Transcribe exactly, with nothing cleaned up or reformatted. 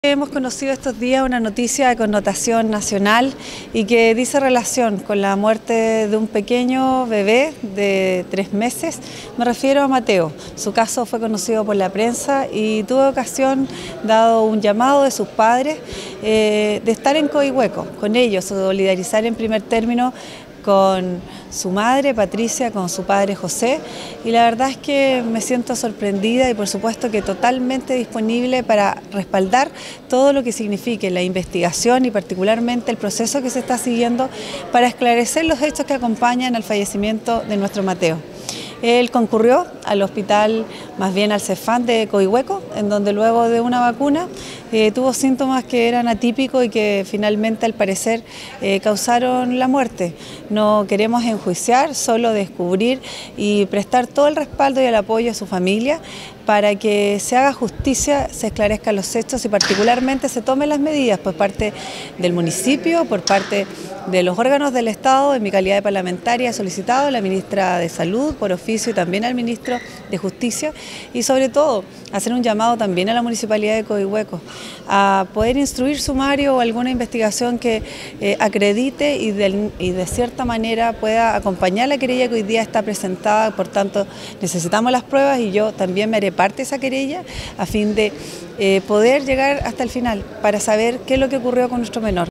Hemos conocido estos días una noticia de connotación nacional y que dice relación con la muerte de un pequeño bebé de tres meses. Me refiero a Mateo. Su caso fue conocido por la prensa y tuve ocasión, dado un llamado de sus padres, eh, de estar en Coihueco con ellos, solidarizar en primer término con su madre Patricia, con su padre José, y la verdad es que me siento sorprendida y por supuesto que totalmente disponible para respaldar todo lo que signifique la investigación y particularmente el proceso que se está siguiendo para esclarecer los hechos que acompañan al fallecimiento de nuestro Mateo. Él concurrió al hospital, más bien al Cefam de Coihueco, en donde luego de una vacuna eh, tuvo síntomas que eran atípicos y que finalmente al parecer eh, causaron la muerte. No queremos enjuiciar, solo descubrir y prestar todo el respaldo y el apoyo a su familia para que se haga justicia, se esclarezcan los hechos y particularmente se tomen las medidas por parte del municipio, por parte de los órganos del Estado. En mi calidad de parlamentaria he solicitado a la ministra de Salud por oficio y también al ministro de Justicia y sobre todo hacer un llamado también a la Municipalidad de Coihueco a poder instruir sumario o alguna investigación que eh, acredite y de, y de cierta manera pueda acompañar la querella que hoy día está presentada. Por tanto, necesitamos las pruebas y yo también me haré parte de esa querella a fin de eh, poder llegar hasta el final para saber qué es lo que ocurrió con nuestro menor.